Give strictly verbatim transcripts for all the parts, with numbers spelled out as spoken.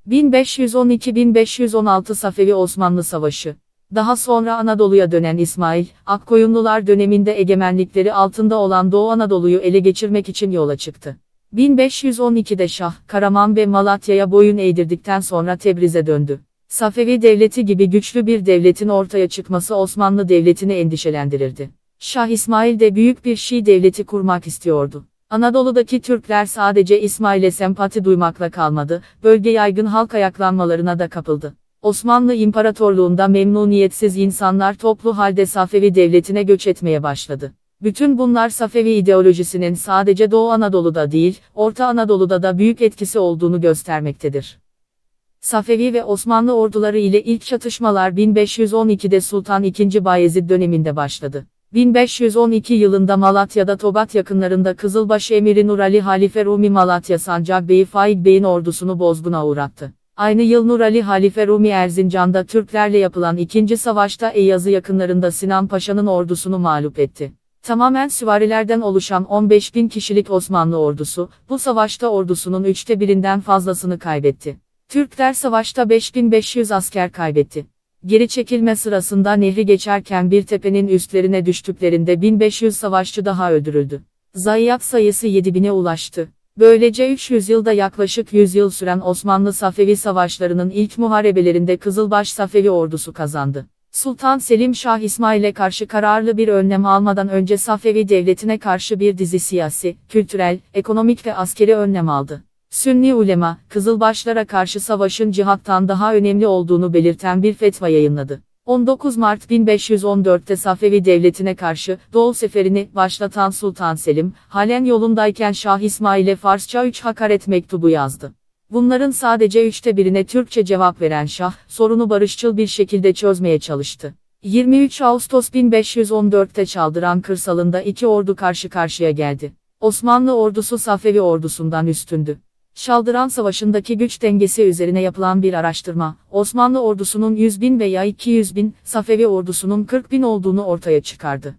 bin beş yüz on iki - bin beş yüz on altı Safevi-Osmanlı Savaşı. Daha sonra Anadolu'ya dönen İsmail, Akkoyunlular döneminde egemenlikleri altında olan Doğu Anadolu'yu ele geçirmek için yola çıktı. bin beş yüz on ikide Şah, Karaman ve Malatya'ya boyun eğdirdikten sonra Tebriz'e döndü. Safevi Devleti gibi güçlü bir devletin ortaya çıkması Osmanlı Devleti'ni endişelendirirdi. Şah İsmail de büyük bir Şii devleti kurmak istiyordu. Anadolu'daki Türkler sadece İsmail'e sempati duymakla kalmadı, bölge yaygın halk ayaklanmalarına da kapıldı. Osmanlı İmparatorluğu'nda memnuniyetsiz insanlar toplu halde Safevi Devleti'ne göç etmeye başladı. Bütün bunlar Safevi ideolojisinin sadece Doğu Anadolu'da değil, Orta Anadolu'da da büyük etkisi olduğunu göstermektedir. Safevi ve Osmanlı orduları ile ilk çatışmalar bin beş yüz on ikide Sultan ikinci. Bayezid döneminde başladı. bin beş yüz on iki yılında Malatya'da Tobat yakınlarında Kızılbaş Emiri Nurali Halife Rumi Malatya Sancak Bey'i Faik Bey'in ordusunu bozguna uğrattı. Aynı yıl Nurali Halife Rumi Erzincan'da Türklerle yapılan ikinci savaşta Eyazı yakınlarında Sinan Paşa'nın ordusunu mağlup etti. Tamamen süvarilerden oluşan on beş bin kişilik Osmanlı ordusu, bu savaşta ordusunun üçte birinden fazlasını kaybetti. Türkler savaşta beş bin beş yüz asker kaybetti. Geri çekilme sırasında nehri geçerken bir tepenin üstlerine düştüklerinde bin beş yüz savaşçı daha öldürüldü. Zayiat sayısı yedi bine ulaştı. Böylece üç yüz yılda yaklaşık yüz yıl süren Osmanlı-Safevi savaşlarının ilk muharebelerinde Kızılbaş Safevi ordusu kazandı. Sultan Selim Şah İsmail'e karşı kararlı bir önlem almadan önce Safevi Devleti'ne karşı bir dizi siyasi, kültürel, ekonomik ve askeri önlem aldı. Sünni ulema, Kızılbaşlara karşı savaşın cihattan daha önemli olduğunu belirten bir fetva yayınladı. on dokuz Mart bin beş yüz on dörtte Safevi Devleti'ne karşı Doğu Seferi'ni başlatan Sultan Selim, halen yolundayken Şah İsmail'e Farsça üç hakaret mektubu yazdı. Bunların sadece üçte birine Türkçe cevap veren Şah, sorunu barışçıl bir şekilde çözmeye çalıştı. yirmi üç Ağustos bin beş yüz on dörtte Çaldıran kırsalında iki ordu karşı karşıya geldi. Osmanlı ordusu Safevi ordusundan üstündü. Çaldıran Savaşı'ndaki güç dengesi üzerine yapılan bir araştırma, Osmanlı ordusunun yüz bin veya iki yüz bin, Safevi ordusunun kırk bin olduğunu ortaya çıkardı.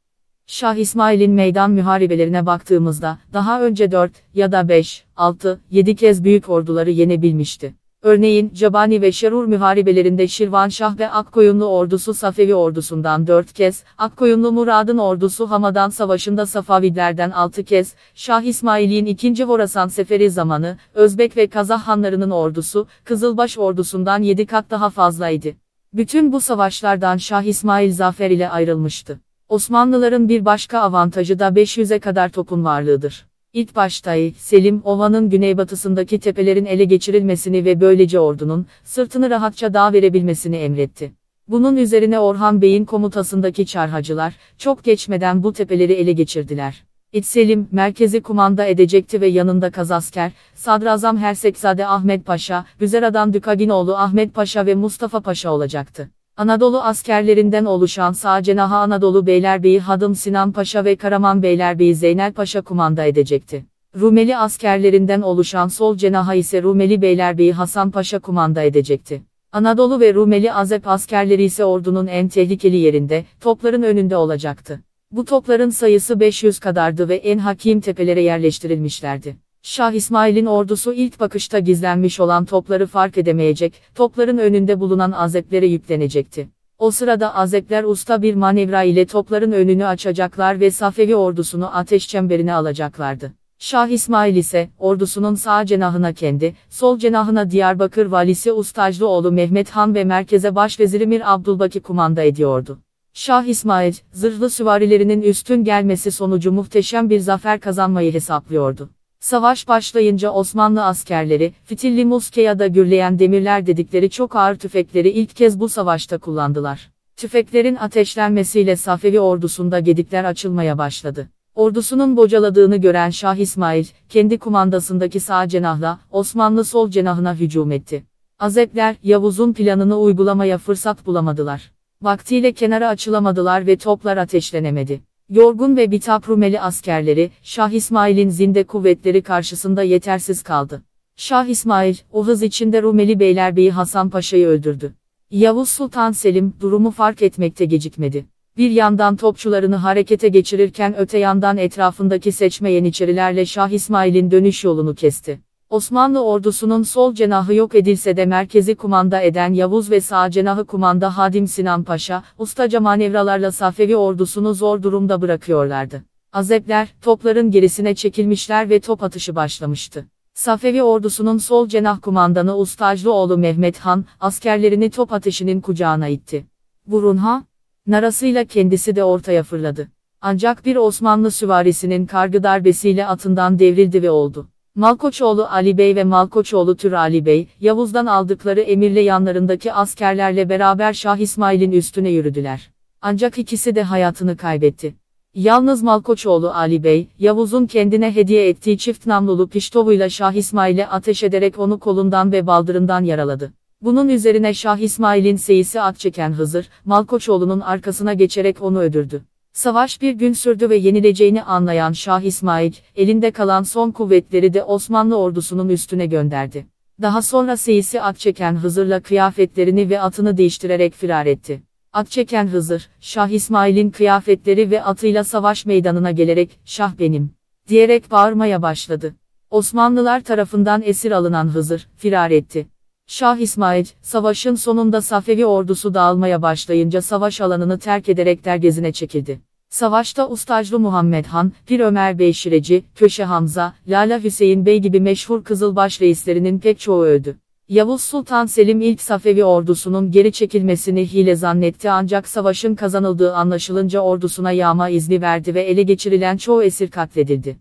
Şah İsmail'in meydan muharebelerine baktığımızda, daha önce dört ya da beş, altı, yedi kez büyük orduları yenebilmişti. Örneğin, Cabani ve Şerur muharebelerinde Şirvanşah ve Akkoyunlu ordusu Safevi ordusundan dört kez, Akkoyunlu Murad'ın ordusu Hamadan Savaşı'nda Safavidlerden altı kez, Şah İsmail'in ikinci. Horasan Seferi zamanı, Özbek ve Kazah hanlarının ordusu, Kızılbaş ordusundan yedi kat daha fazlaydı. Bütün bu savaşlardan Şah İsmail zafer ile ayrılmıştı. Osmanlıların bir başka avantajı da beş yüze kadar topun varlığıdır. İlk başta Selim, Ova'nın güneybatısındaki tepelerin ele geçirilmesini ve böylece ordunun, sırtını rahatça dağ verebilmesini emretti. Bunun üzerine Orhan Bey'in komutasındaki Çarhacılar, çok geçmeden bu tepeleri ele geçirdiler. İt Selim, merkezi kumanda edecekti ve yanında Kazasker, Sadrazam Hersekzade Ahmet Paşa, Büzera'dan Dükaginoğlu Ahmet Paşa ve Mustafa Paşa olacaktı. Anadolu askerlerinden oluşan sağ cenahı Anadolu Beylerbeyi Hadım Sinan Paşa ve Karaman Beylerbeyi Zeynel Paşa kumanda edecekti. Rumeli askerlerinden oluşan sol cenaha ise Rumeli Beylerbeyi Hasan Paşa kumanda edecekti. Anadolu ve Rumeli Azep askerleri ise ordunun en tehlikeli yerinde, topların önünde olacaktı. Bu topların sayısı beş yüz kadardı ve en hakim tepelere yerleştirilmişlerdi. Şah İsmail'in ordusu ilk bakışta gizlenmiş olan topları fark edemeyecek, topların önünde bulunan azeplere yüklenecekti. O sırada azepler usta bir manevra ile topların önünü açacaklar ve Safevi ordusunu ateş çemberine alacaklardı. Şah İsmail ise, ordusunun sağ cenahına kendi, sol cenahına Diyarbakır valisi Ustaclıoğlu Mehmet Han ve merkeze başveziri Mir Abdülbaki kumanda ediyordu. Şah İsmail, zırhlı süvarilerinin üstün gelmesi sonucu muhteşem bir zafer kazanmayı hesaplıyordu. Savaş başlayınca Osmanlı askerleri, fitilli muske ya da gürleyen demirler dedikleri çok ağır tüfekleri ilk kez bu savaşta kullandılar. Tüfeklerin ateşlenmesiyle Safevi ordusunda gedikler açılmaya başladı. Ordusunun bocaladığını gören Şah İsmail, kendi kumandasındaki sağ cenahla, Osmanlı sol cenahına hücum etti. Azepler, Yavuz'un planını uygulamaya fırsat bulamadılar. Vaktiyle kenara açılamadılar ve toplar ateşlenemedi. Yorgun ve bitap Rumeli askerleri, Şah İsmail'in zinde kuvvetleri karşısında yetersiz kaldı. Şah İsmail, o hız içinde Rumeli Beylerbeyi Hasan Paşa'yı öldürdü. Yavuz Sultan Selim, durumu fark etmekte gecikmedi. Bir yandan topçularını harekete geçirirken öte yandan etrafındaki seçme yeniçerilerle Şah İsmail'in dönüş yolunu kesti. Osmanlı ordusunun sol cenahı yok edilse de merkezi kumanda eden Yavuz ve sağ cenahı kumanda Hadim Sinan Paşa, ustaca manevralarla Safevi ordusunu zor durumda bırakıyorlardı. Azepler, topların gerisine çekilmişler ve top atışı başlamıştı. Safevi ordusunun sol cenah kumandanı Ustaclıoğlu Mehmet Han, askerlerini top ateşinin kucağına itti. "Vurun ha!" narasıyla kendisi de ortaya fırladı. Ancak bir Osmanlı süvarisinin kargı darbesiyle atından devrildi ve oldu. Malkoçoğlu Ali Bey ve Malkoçoğlu Tür Ali Bey, Yavuz'dan aldıkları emirle yanlarındaki askerlerle beraber Şah İsmail'in üstüne yürüdüler. Ancak ikisi de hayatını kaybetti. Yalnız Malkoçoğlu Ali Bey, Yavuz'un kendine hediye ettiği çift namlulu piştovuyla Şah İsmail'e ateş ederek onu kolundan ve baldırından yaraladı. Bunun üzerine Şah İsmail'in seyisi Akçeken Hızır, Malkoçoğlu'nun arkasına geçerek onu öldürdü. Savaş bir gün sürdü ve yenileceğini anlayan Şah İsmail, elinde kalan son kuvvetleri de Osmanlı ordusunun üstüne gönderdi. Daha sonra seyisi Akçeken Hızır'la kıyafetlerini ve atını değiştirerek firar etti. Akçeken Hızır, Şah İsmail'in kıyafetleri ve atıyla savaş meydanına gelerek, "Şah benim!" diyerek bağırmaya başladı. Osmanlılar tarafından esir alınan Hızır, firar etti. Şah İsmail, savaşın sonunda Safevi ordusu dağılmaya başlayınca savaş alanını terk ederek dergezine çekildi. Savaşta Ustaclı Muhammed Han, Pir Ömer Bey Şireci, Köşe Hamza, Lala Hüseyin Bey gibi meşhur Kızılbaş reislerinin pek çoğu öldü. Yavuz Sultan Selim ilk Safevi ordusunun geri çekilmesini hile zannetti ancak savaşın kazanıldığı anlaşılınca ordusuna yağma izni verdi ve ele geçirilen çoğu esir katledildi.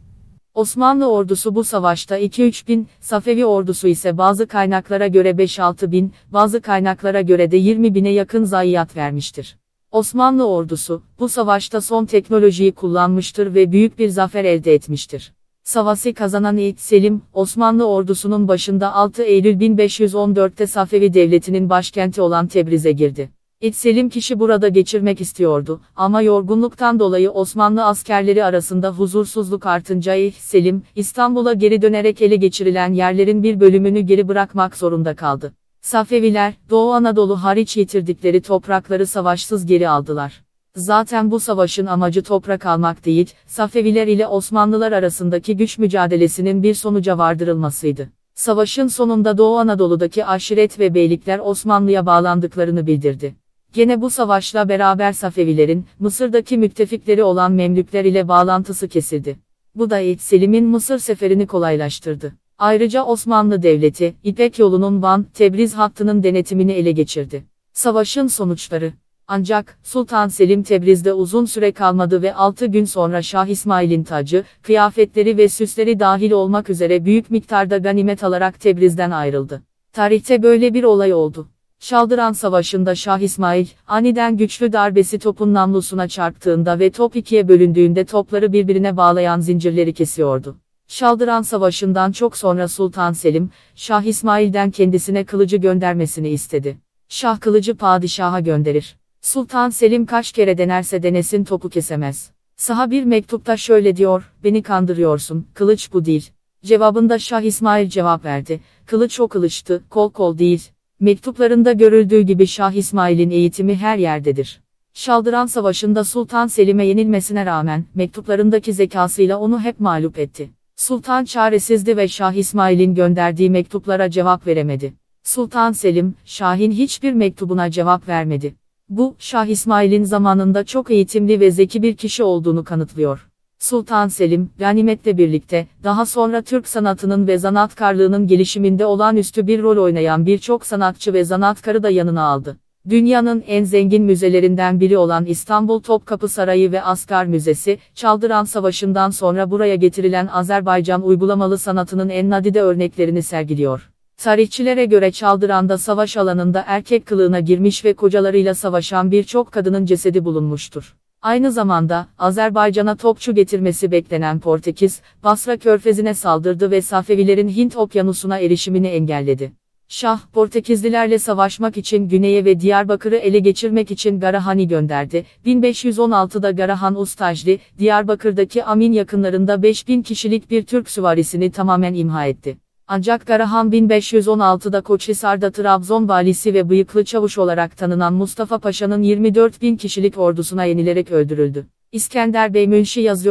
Osmanlı ordusu bu savaşta iki üç bin, Safevi ordusu ise bazı kaynaklara göre beş altı bin, bazı kaynaklara göre de yirmi bine yakın zayiat vermiştir. Osmanlı ordusu, bu savaşta son teknolojiyi kullanmıştır ve büyük bir zafer elde etmiştir. Savaşı kazanan İd Selim, Osmanlı ordusunun başında altı Eylül bin beş yüz on dört'te Safevi devletinin başkenti olan Tebriz'e girdi. İd Selim kişi burada geçirmek istiyordu, ama yorgunluktan dolayı Osmanlı askerleri arasında huzursuzluk artınca İd Selim, İstanbul'a geri dönerek ele geçirilen yerlerin bir bölümünü geri bırakmak zorunda kaldı. Safeviler, Doğu Anadolu hariç yitirdikleri toprakları savaşsız geri aldılar. Zaten bu savaşın amacı toprak almak değil, Safeviler ile Osmanlılar arasındaki güç mücadelesinin bir sonuca vardırılmasıydı. Savaşın sonunda Doğu Anadolu'daki aşiret ve beylikler Osmanlı'ya bağlandıklarını bildirdi. Gene bu savaşla beraber Safevilerin, Mısır'daki müttefikleri olan Memlükler ile bağlantısı kesildi. Bu da İd Selim'in Mısır seferini kolaylaştırdı. Ayrıca Osmanlı Devleti, İpek yolunun Van-Tebriz hattının denetimini ele geçirdi. Savaşın sonuçları. Ancak, Sultan Selim Tebriz'de uzun süre kalmadı ve altı gün sonra Şah İsmail'in tacı, kıyafetleri ve süsleri dahil olmak üzere büyük miktarda ganimet alarak Tebriz'den ayrıldı. Tarihte böyle bir olay oldu. Şaldıran Savaşı'nda Şah İsmail, aniden güçlü darbesi topun namlusuna çarptığında ve top ikiye bölündüğünde topları birbirine bağlayan zincirleri kesiyordu. Şaldıran Savaşı'ndan çok sonra Sultan Selim, Şah İsmail'den kendisine kılıcı göndermesini istedi. Şah kılıcı padişaha gönderir. Sultan Selim kaç kere denerse denesin topu kesemez. Saha bir mektupta şöyle diyor, "Beni kandırıyorsun, kılıç bu değil." Cevabında Şah İsmail cevap verdi, "Kılıç o kılıçtı, kol kol değil." Mektuplarında görüldüğü gibi Şah İsmail'in eğitimi her yerdedir. Şaldıran Savaşı'nda Sultan Selim'e yenilmesine rağmen, mektuplarındaki zekasıyla onu hep mağlup etti. Sultan çaresizdi ve Şah İsmail'in gönderdiği mektuplara cevap veremedi. Sultan Selim, Şah'ın hiçbir mektubuna cevap vermedi. Bu, Şah İsmail'in zamanında çok eğitimli ve zeki bir kişi olduğunu kanıtlıyor. Sultan Selim, ganimetle birlikte, daha sonra Türk sanatının ve zanaatkarlığının gelişiminde olağanüstü bir rol oynayan birçok sanatçı ve zanaatkarı da yanına aldı. Dünyanın en zengin müzelerinden biri olan İstanbul Topkapı Sarayı ve Askar Müzesi, Çaldıran Savaşı'ndan sonra buraya getirilen Azerbaycan uygulamalı sanatının en nadide örneklerini sergiliyor. Tarihçilere göre Çaldıran'da savaş alanında erkek kılığına girmiş ve kocalarıyla savaşan birçok kadının cesedi bulunmuştur. Aynı zamanda, Azerbaycan'a topçu getirmesi beklenen Portekiz, Basra Körfezi'ne saldırdı ve Safevilerin Hint Okyanusu'na erişimini engelledi. Şah, Portekizlilerle savaşmak için güneye ve Diyarbakır'ı ele geçirmek için Garahani gönderdi. bin beş yüz on altı'da Garahan Ustaclı, Diyarbakır'daki Amin yakınlarında beş bin kişilik bir Türk süvarisini tamamen imha etti. Ancak Garahan bin beş yüz on altı'da Koçhisar'da Trabzon valisi ve bıyıklı çavuş olarak tanınan Mustafa Paşa'nın yirmi dört bin kişilik ordusuna yenilerek öldürüldü. İskender Bey Münşi yazıyor,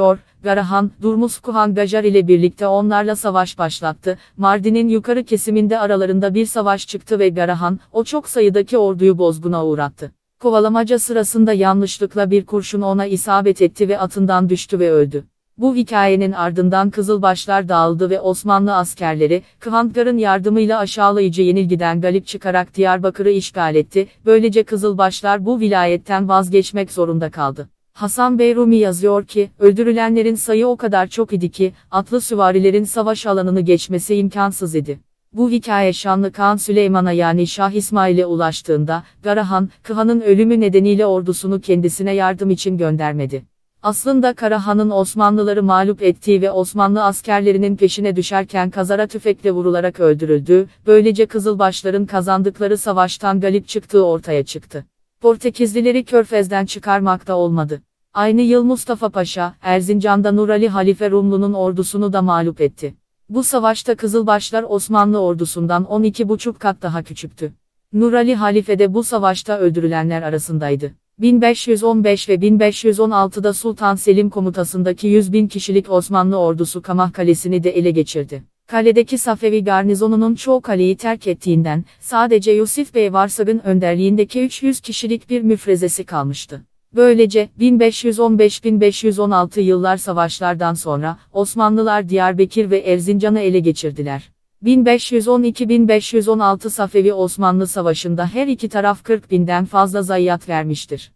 Garahan, Durmuzkuhan Gajar ile birlikte onlarla savaş başlattı. Mardin'in yukarı kesiminde aralarında bir savaş çıktı ve Garahan, o çok sayıdaki orduyu bozguna uğrattı. Kovalamaca sırasında yanlışlıkla bir kurşun ona isabet etti ve atından düştü ve öldü. Bu hikayenin ardından Kızılbaşlar dağıldı ve Osmanlı askerleri, Kıvantgar'ın yardımıyla aşağılayıcı yenilgiden galip çıkarak Diyarbakır'ı işgal etti. Böylece Kızılbaşlar bu vilayetten vazgeçmek zorunda kaldı. Hasan Bey Rumi yazıyor ki, öldürülenlerin sayı o kadar çok idi ki, atlı süvarilerin savaş alanını geçmesi imkansız idi. Bu hikaye Şanlı Kağan Süleyman'a yani Şah İsmail'e ulaştığında, Garahan, Kıhan'ın ölümü nedeniyle ordusunu kendisine yardım için göndermedi. Aslında Karahan'ın Osmanlıları mağlup ettiği ve Osmanlı askerlerinin peşine düşerken kazara tüfekle vurularak öldürüldüğü, böylece Kızılbaşların kazandıkları savaştan galip çıktığı ortaya çıktı. Portekizlileri Körfez'den çıkarmak da olmadı. Aynı yıl Mustafa Paşa, Erzincan'da Nurali Halife Rumlu'nun ordusunu da mağlup etti. Bu savaşta Kızılbaşlar Osmanlı ordusundan on iki buçuk kat daha küçüktü. Nurali Halife de bu savaşta öldürülenler arasındaydı. bin beş yüz on beş ve bin beş yüz on altıda Sultan Selim komutasındaki yüz bin kişilik Osmanlı ordusu Kamah Kalesi'ni de ele geçirdi. Kaledeki Safevi garnizonunun çoğu kaleyi terk ettiğinden, sadece Yusuf Bey Varsag'ın önderliğindeki üç yüz kişilik bir müfrezesi kalmıştı. Böylece, bin beş yüz on beş bin beş yüz on altı yıllar savaşlardan sonra, Osmanlılar Diyarbakır ve Erzincan'ı ele geçirdiler. bin beş yüz on iki bin beş yüz on altı Safevi Osmanlı Savaşı'nda her iki taraf kırk binden fazla zayiat vermiştir.